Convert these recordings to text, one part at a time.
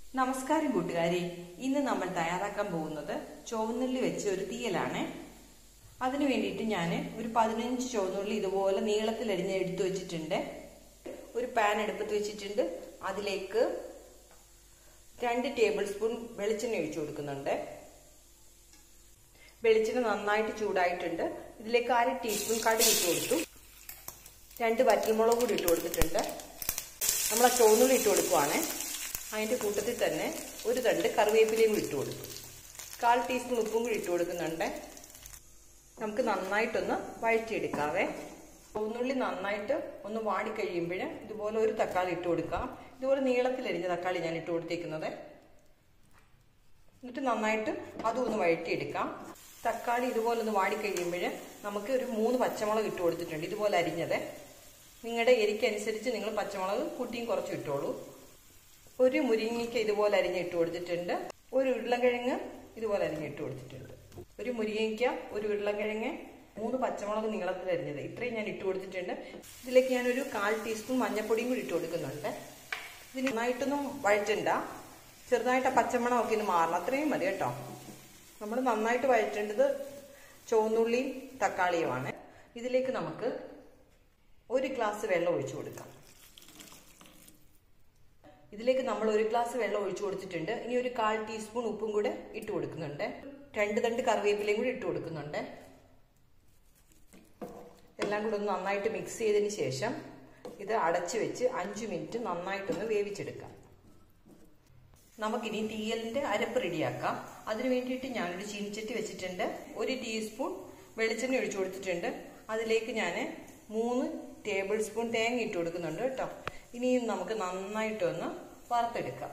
നമസ്കാരം കൂട്ടുകാരെ, ഇന്ന് നമ്മൾ തയ്യാറാക്കാൻ പോകുന്നത് ചുവന്നുള്ളി വെച്ച് ഒരു തീയലാണ്. അതിനു വേണ്ടിയിട്ട് ഞാൻ ഒരു 15 ചുവന്നുള്ളി ഇതുപോലെ നീളത്തിൽ അരിഞ്ഞ് എടുത്തു വെച്ചിട്ടുണ്ട്. ഒരു പാൻ അടുപ്പത്ത് വെച്ചിട്ടുണ്ട്. അതിലേക്ക് 2 ടേബിൾ സ്പൂൺ വെളിച്ചെണ്ണ ഒഴിച്ചു കൊടുക്കുന്നുണ്ട്. വെളിച്ചെണ്ണ നന്നായിട്ട് ചൂടായിട്ടുണ്ട്. ഇതിലേക്ക് 1/2 ടീസ്പൂൺ കടുക് ഇട്ട് കൊടുത്തു. 2 വറ്റൽമുളക് കൂടി ഇട്ട് കൊടുത്തിട്ടുണ്ട്. നമ്മൾ ആ ചുവന്നുള്ളി ഇട്ട് കൊടുക്കുവാണ്. അതിൻ്റെ കൂട്ടത്തിൽ തന്നെ ഒരു തണ്ട് കറിവേപ്പിലയും കൂടി ഇട്ട് കൊടുക്കും. 1/4 ടീസ്പൂൺ ഉപ്പും കൂടി ഇട്ട് കൊടുക്കുന്നുണ്ട്. നമുക്ക് നന്നായിട്ടൊന്ന് വഴറ്റിയെടുക്കാവേ. ചുവന്നുള്ളി നന്നായിട്ട് ഒന്ന് വാടിക്കഴിയുമ്പോൾ ഇതുപോലെ ഒരു തക്കാളി ഇട്ട് കൊടുക്കാം. ഇതുപോലെ നീളത്തിലരിഞ്ഞ തക്കാളി ഞാൻ ഇട്ട് കൊടുത്തേക്കുന്നത്. എന്നിട്ട് നന്നായിട്ട് അതും ഒന്ന് വഴറ്റിയെടുക്കാം. തക്കാളി ഇതുപോലെ ഒന്ന് വാടിക്കഴിയുമ്പോൾ നമുക്ക് ഒരു 3 പച്ചമുളക് ഇട്ട് കൊടുത്തിട്ടുണ്ട്, ഇതുപോലെ അരിഞ്ഞത്. നിങ്ങളുടെ എരിക്കനുസരിച്ച് നിങ്ങൾ പച്ചമുളക് കുട്ടിയും കുറച്ച് ഇട്ടോളൂ. ഒരു മുരിങ്ങയ്ക്ക ഇതുപോലെ അരിഞ്ഞിട്ട് കൊടുത്തിട്ടുണ്ട്. ഒരു ഉരുളക്കിഴങ്ങ് ഇതുപോലെ അരിഞ്ഞിട്ട് കൊടുത്തിട്ടുണ്ട്. ഒരു മുരിങ്ങയ്ക്ക, ഒരു ഉരുളക്കിഴങ്ങ്, 3 പച്ചമുളക് നീളത്തിൽ അരിഞ്ഞത്, ഇത്രയും ഞാൻ ഇട്ട് കൊടുത്തിട്ടുണ്ട്. ഇതിലേക്ക് ഞാനൊരു 1/4 ടീസ്പൂൺ മഞ്ഞൾപ്പൊടിയും കൂടി ഇട്ട് കൊടുക്കുന്നുണ്ട്. ഇതിന് നന്നായിട്ടൊന്നും വഴറ്റണ്ട, ചെറുതായിട്ട് ആ പച്ചമണമൊക്കെ ഇന്ന് മാറണം, അത്രയും മതി കേട്ടോ. നമ്മൾ നന്നായിട്ട് വഴറ്റേണ്ടത് ചുവന്നുള്ളിയും തക്കാളിയുമാണ്. ഇതിലേക്ക് നമുക്ക് 1 ഗ്ലാസ് വെള്ളം ഒഴിച്ചു കൊടുക്കാം. ഇതിലേക്ക് നമ്മൾ 1 ഗ്ലാസ് വെള്ളം ഒഴിച്ചു കൊടുത്തിട്ടുണ്ട്. ഇനി ഒരു 1/4 ടീസ്പൂൺ ഉപ്പും കൂടെ ഇട്ട് കൊടുക്കുന്നുണ്ട്. 2 തണ്ട് കറിവേപ്പിലയും കൂടി ഇട്ട് കൊടുക്കുന്നുണ്ട്. എല്ലാം കൂടെ ഒന്ന് നന്നായിട്ട് മിക്സ് ചെയ്തതിന് ശേഷം ഇത് അടച്ചു വെച്ച് 5 മിനിറ്റ് നന്നായിട്ടൊന്ന് വേവിച്ചെടുക്കാം. നമുക്കിനി തീയലിന്റെ അരപ്പ് റെഡിയാക്കാം. അതിന് വേണ്ടിയിട്ട് ഞാനൊരു ചീനിച്ചട്ടി വെച്ചിട്ടുണ്ട്. 1 ടീസ്പൂൺ വെളിച്ചെണ്ണ ഒഴിച്ചു കൊടുത്തിട്ടുണ്ട്. അതിലേക്ക് ഞാൻ 3 ടേബിൾ സ്പൂൺ തേങ്ങ ഇട്ട് കൊടുക്കുന്നുണ്ട് കേട്ടോ. ഇനി നമുക്ക് നന്നായിട്ടൊന്ന് വറുത്തെടുക്കാം.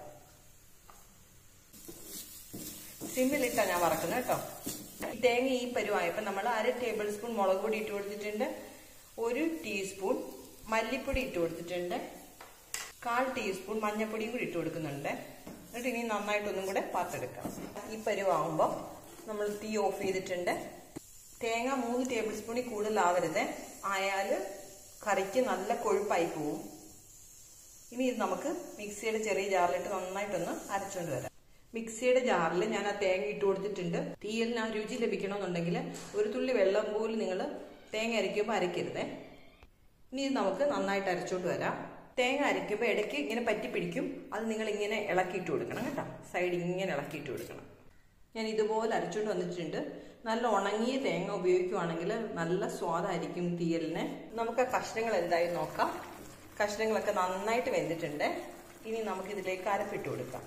സിമ്മിലിട്ടാണ് ഞാൻ വറക്കുന്നത് കേട്ടോ. തേങ്ങ ഈ പരുവായപ്പോൾ നമ്മൾ 1/2 ടേബിൾ സ്പൂൺ മുളക് പൊടി ഇട്ട് കൊടുത്തിട്ടുണ്ട്. 1 ടീസ്പൂൺ മല്ലിപ്പൊടി ഇട്ട് കൊടുത്തിട്ടുണ്ട്. 1/4 ടീസ്പൂൺ മഞ്ഞൾപ്പൊടിയും കൂടി ഇട്ട് കൊടുക്കുന്നുണ്ട്. എന്നിട്ട് ഇനി നന്നായിട്ടൊന്നും കൂടെ വറുത്തെടുക്കാം. ഈ പരുവാകുമ്പോൾ നമ്മൾ തീ ഓഫ് ചെയ്തിട്ടുണ്ട്. തേങ്ങ 3 ടേബിൾ സ്പൂണിൽ കൂടുതലാവരുത്, ആയാൽ കറിക്ക് നല്ല കൊഴുപ്പായി പോവും. ഇനി ഇത് നമുക്ക് മിക്സിയുടെ ചെറിയ ജാറിലിട്ട് നന്നായിട്ടൊന്ന് അരച്ചുകൊണ്ട് വരാം. മിക്സിയുടെ ജാറിൽ ഞാൻ ആ തേങ്ങ ഇട്ട് കൊടുത്തിട്ടുണ്ട്. തീയലിന് ആ രുചി ലഭിക്കണമെന്നുണ്ടെങ്കിൽ ഒരു തുള്ളി വെള്ളം പോലും നിങ്ങൾ തേങ്ങ അരയ്ക്കുമ്പോൾ അരയ്ക്കരുതേ. ഇനി ഇത് നമുക്ക് നന്നായിട്ട് അരച്ചുകൊണ്ട് വരാം. തേങ്ങ അരയ്ക്കുമ്പോൾ ഇടയ്ക്ക് ഇങ്ങനെ പറ്റി പിടിക്കും, അത് നിങ്ങൾ ഇങ്ങനെ ഇളക്കിയിട്ട് കൊടുക്കണം കേട്ടോ. സൈഡ് ഇങ്ങനെ ഇളക്കിയിട്ട് കൊടുക്കണം. ഞാൻ ഇതുപോലെ അരച്ചുകൊണ്ട് വന്നിട്ടുണ്ട്. നല്ല ഉണങ്ങിയ തേങ്ങ ഉപയോഗിക്കുവാണെങ്കിൽ നല്ല സ്വാദായിരിക്കും തീയലിന്. നമുക്ക് ആ കഷ്ണങ്ങൾ എന്തായി നോക്കാം. കഷ്ണങ്ങളൊക്കെ നന്നായിട്ട് വെന്തിട്ടുണ്ട്. ഇനി നമുക്കിതിലേക്ക് അരപ്പിട്ട് കൊടുക്കാം.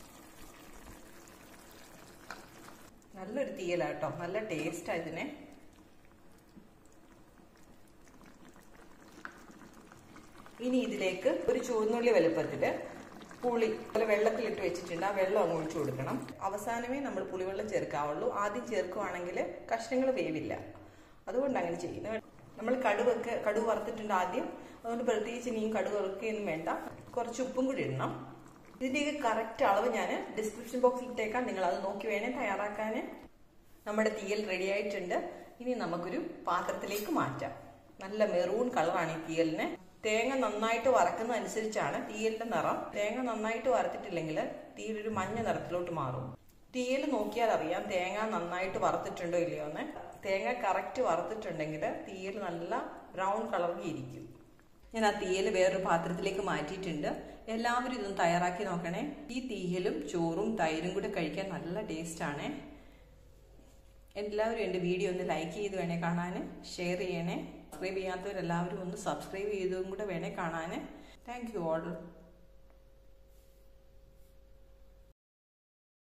നല്ലൊരു തീയലാട്ടോ, നല്ല ടേസ്റ്റാണ് ഇതിന്. ഇനി ഇതിലേക്ക് ഒരു ചുവന്നുള്ളി വലുപ്പത്തില് പുളി വെള്ളത്തിലിട്ട് വെച്ചിട്ടുണ്ട്. ആ വെള്ളം അങ്ങ് ഒഴിച്ചു കൊടുക്കണം. അവസാനമേ നമ്മൾ പുളിവെള്ളം ചേർക്കാവുള്ളൂ. ആദ്യം ചേർക്കുവാണെങ്കിൽ കഷ്ണങ്ങൾ വേവില്ല, അതുകൊണ്ട് അങ്ങനെ ചെയ്യുന്നത്. നമ്മൾ കടുക് വറുത്തിട്ടുണ്ട് ആദ്യം, അതുകൊണ്ട് പ്രത്യേകിച്ച് ഇനിയും കടുക് വറുക്കുകയൊന്നും വേണ്ട. കുറച്ച് ഉപ്പും കൂടി ഇടണം. ഇതിൻ്റെയൊക്കെ കറക്റ്റ് അളവ് ഞാൻ ഡിസ്ക്രിപ്ഷൻ ബോക്സിൽ ഇട്ടേക്കാം, നിങ്ങൾ അത് നോക്കി വേണേ തയ്യാറാക്കാൻ. നമ്മുടെ തീയൽ റെഡി ആയിട്ടുണ്ട്. ഇനി നമുക്കൊരു പാത്രത്തിലേക്ക് മാറ്റാം. നല്ല മെറൂൺ കളറാണ് ഈ തീയലിന്. തേങ്ങ നന്നായിട്ട് വറക്കുന്ന അനുസരിച്ചാണ് തീയലിന്റെ നിറം. തേങ്ങ നന്നായിട്ട് വറുത്തിട്ടില്ലെങ്കിൽ തീയൽ ഒരു മഞ്ഞ നിറത്തിലോട്ട് മാറും. തീയൽ നോക്കിയാൽ അറിയാം തേങ്ങ നന്നായിട്ട് വറുത്തിട്ടുണ്ടോ ഇല്ലയോ എന്ന്. തേങ്ങ കറക്റ്റ് വറുത്തിട്ടുണ്ടെങ്കിൽ തീയൽ നല്ല ബ്രൗൺ കളറിൽ ഇരിക്കും. ഞാൻ ആ തീയൽ വേറൊരു പാത്രത്തിലേക്ക് മാറ്റിയിട്ടുണ്ട്. എല്ലാവരും ഇതൊന്ന് തയ്യാറാക്കി നോക്കണേ. ഈ തീയലും ചോറും തൈരും കൂടെ കഴിക്കാൻ നല്ല ടേസ്റ്റാണ്. എല്ലാവരും എൻ്റെ വീഡിയോ ഒന്ന് ലൈക്ക് ചെയ്ത് വേണേ കാണാൻ, ഷെയർ ചെയ്യണേ. സബ്സ്ക്രൈബ് ചെയ്യാത്തവരെല്ലാവരും ഒന്ന് സബ്സ്ക്രൈബ് ചെയ്തതും കൂടെ വേണേ കാണാൻ. Thank you all.